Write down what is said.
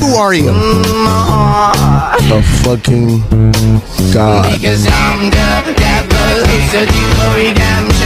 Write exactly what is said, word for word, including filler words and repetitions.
Who are you? A fucking god. Because I'm the devil who said you for redemption.